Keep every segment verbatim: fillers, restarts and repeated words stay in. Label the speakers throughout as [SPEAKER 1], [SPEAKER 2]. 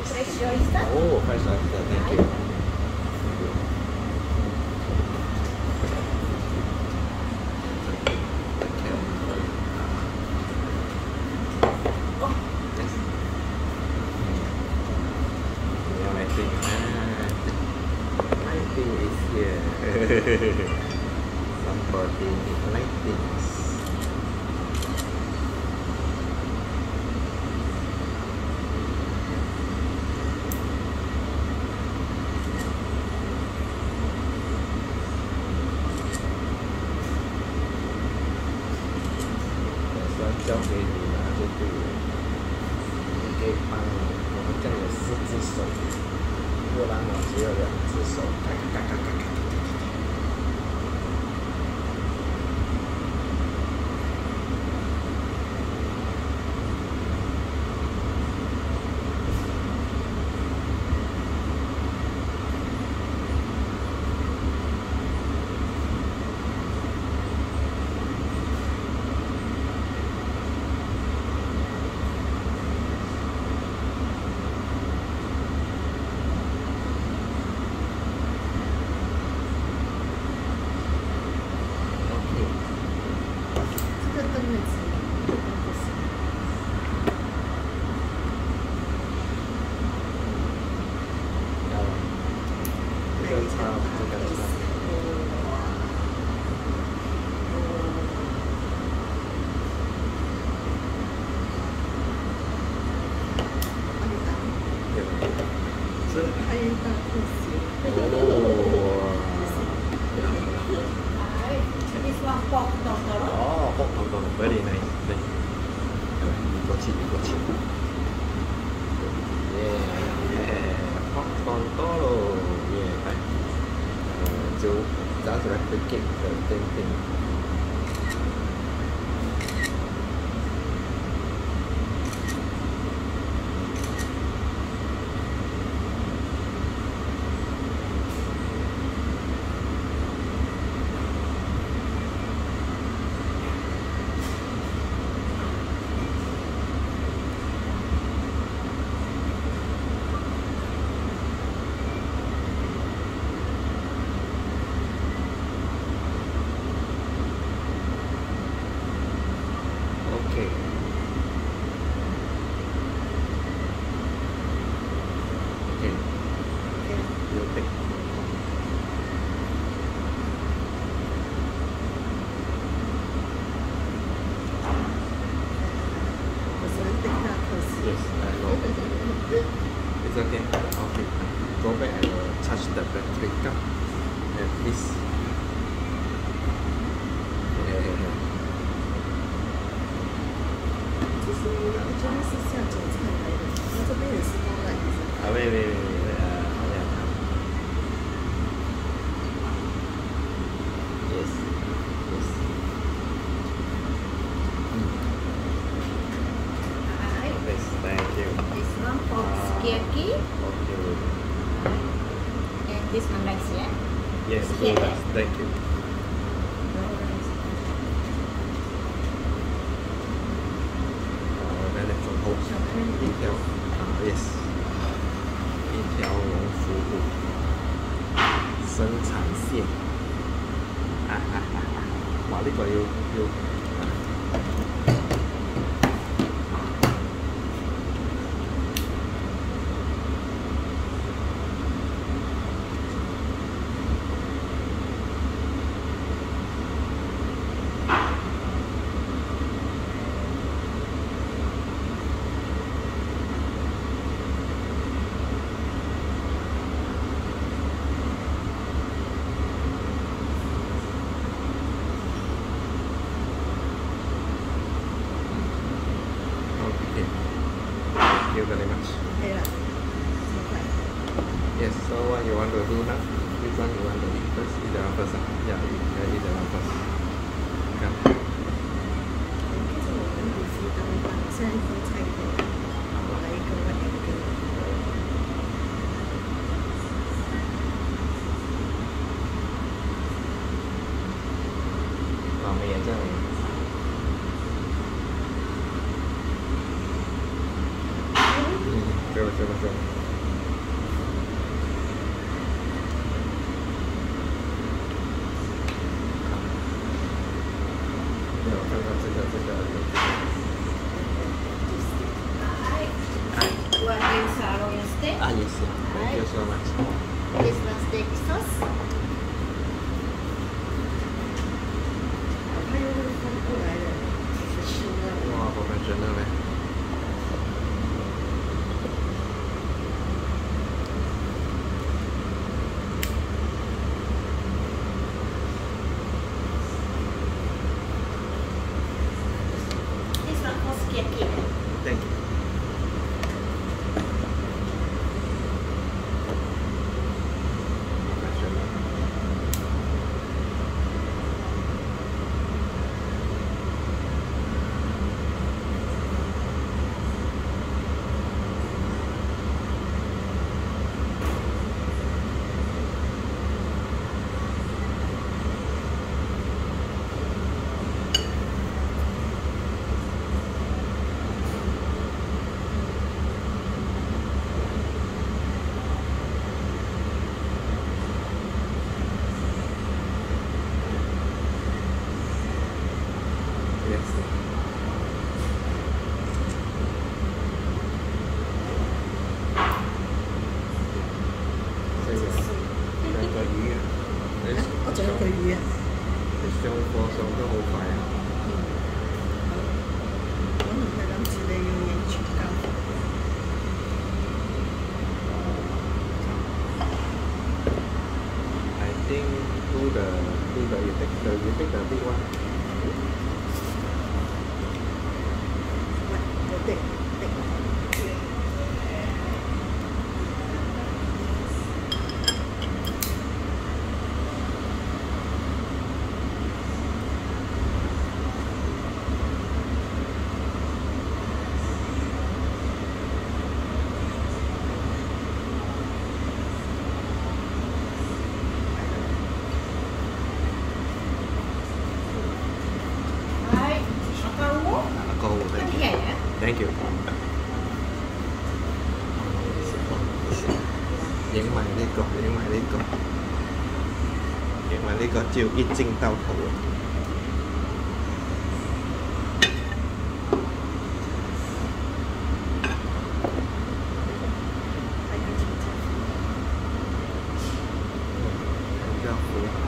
[SPEAKER 1] Fresh oyster.
[SPEAKER 2] Oh, fresh oyster. Thank you. Somebody like this. Tôi sẽ 交给你拿就对了。你可以帮我，我们这里有四只手，不然我只有两只手。嘎嘎嘎嘎嘎嘎。Very nice. Kecil, kecil. Yeah, popcorn toro. Yeah, right. Uh, to just replicate the same thing. It's okay. Okay. Go back and uh, touch the battery cup and please. Yeah, yeah, yeah.
[SPEAKER 1] 其实我觉得是下酒菜来的，那这边也是包来的。
[SPEAKER 2] 啊，喂喂喂喂，呃，好呀。Yes. Yes. Yes, thank you.
[SPEAKER 1] This one for sukiyaki.
[SPEAKER 2] Okay.
[SPEAKER 1] And this one rice, yeah?
[SPEAKER 2] Yes, full rice. Thank you.
[SPEAKER 1] No rice.
[SPEAKER 2] 我在那种后一条啊 ，yes， 一条龙服务生产线。啊啊啊啊！哇，呢個要要。Thank you very much. Yes, so what you want to do now? Which one you want to eat first? Eat that one first. Ah? Yeah, you can eat that one first. Come.
[SPEAKER 1] 现在都菜多，我来一个，我来一个。
[SPEAKER 2] 老妹也这里。嗯，对不对？ 凶。没有看到这个这个。
[SPEAKER 1] You are doing sirloin steak.
[SPEAKER 2] Ah yes, thank you so much.
[SPEAKER 1] This one steak sauce. 他又是翻过来的，是吃的。
[SPEAKER 2] 哇，我感觉那嘞。
[SPEAKER 1] This one for skippy.
[SPEAKER 2] Thank you.
[SPEAKER 1] 我仲有句魚啊！
[SPEAKER 2] 你上課上得好快啊！
[SPEAKER 1] 嗯，好，我唔係諗住你要影全家福。
[SPEAKER 2] I think do the do the you take the you take the big one.
[SPEAKER 1] What? The big, big one.
[SPEAKER 2] Go, thank you. Thank you. 影埋呢個，影埋呢個，影埋呢個，照一鏡到頭。比較符合。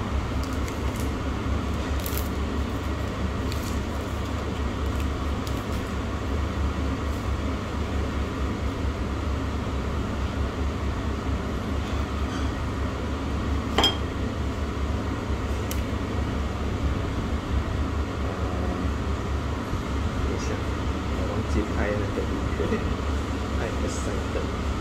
[SPEAKER 2] 自拍那个，太 excited。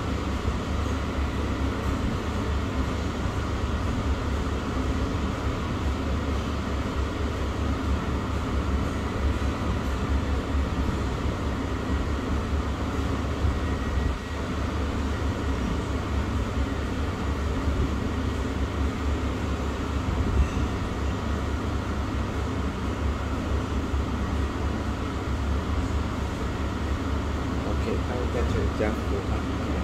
[SPEAKER 2] 它应该全家福吧。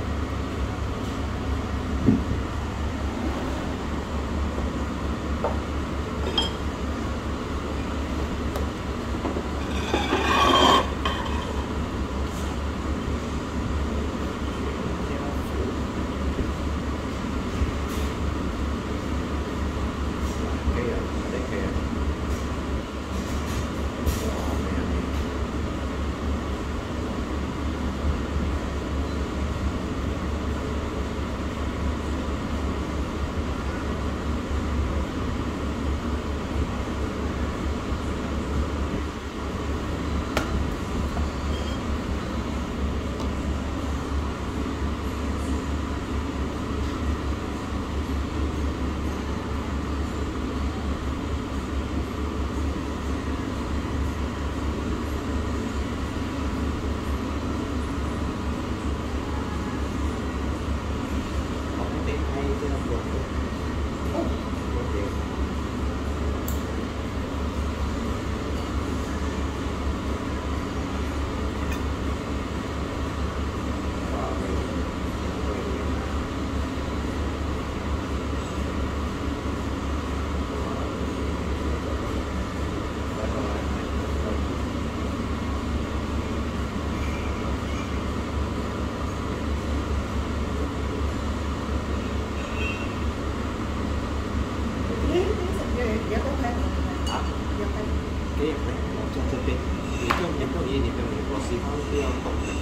[SPEAKER 2] 可以啊，这可以啊。哇，没有。 不要动的。